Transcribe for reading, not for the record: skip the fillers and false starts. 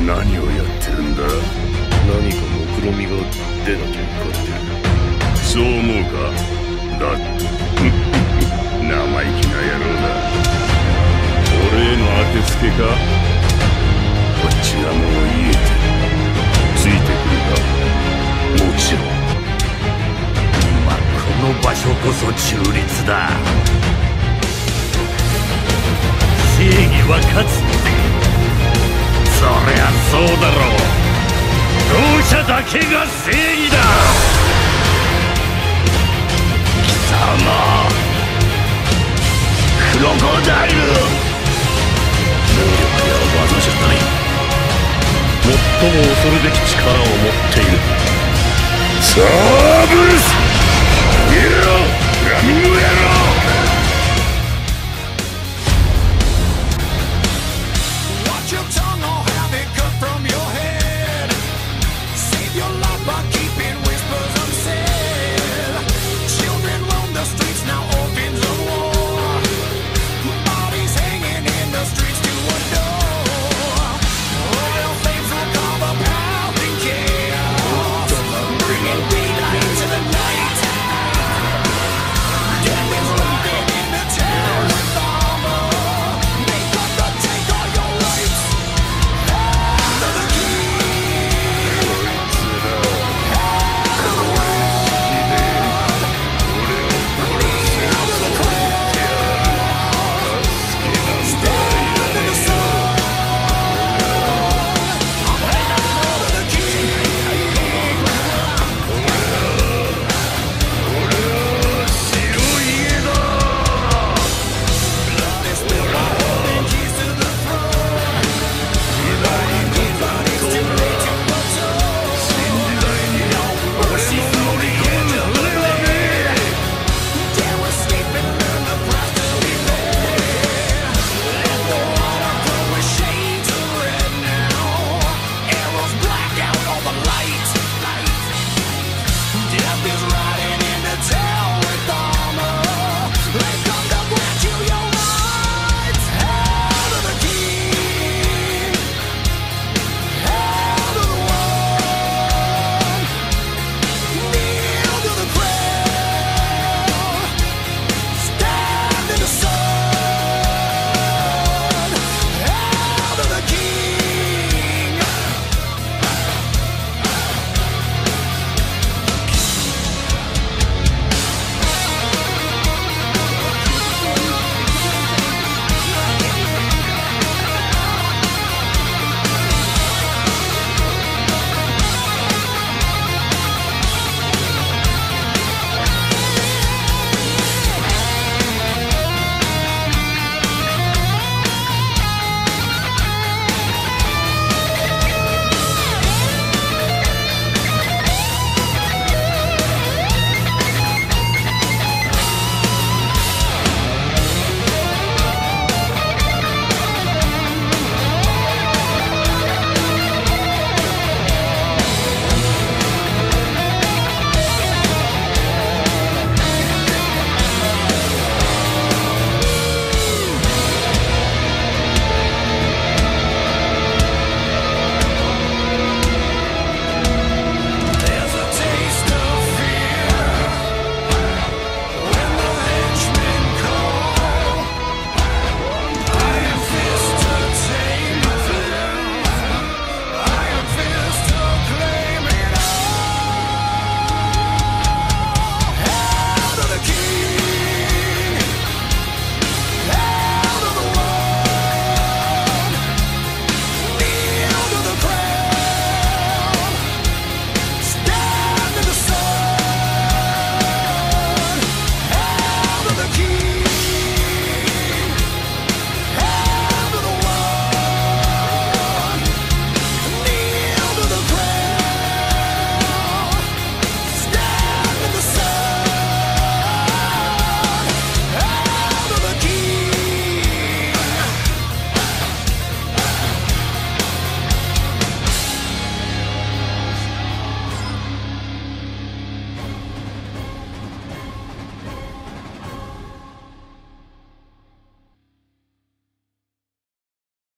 何をやってるんだ。何か目論みが出なきゃ怒ってる。そう思うか。だ生意気な野郎だ。俺への当てつけか。こっちがもう言えてついてくるか。もちろん。 今この場所こそ中立だ。正義は勝つ。そりゃそうだろう。勝者だけが正義だ。貴様クロコダイル。能力や技じゃない、最も恐るべき力を持っている。サーブルス。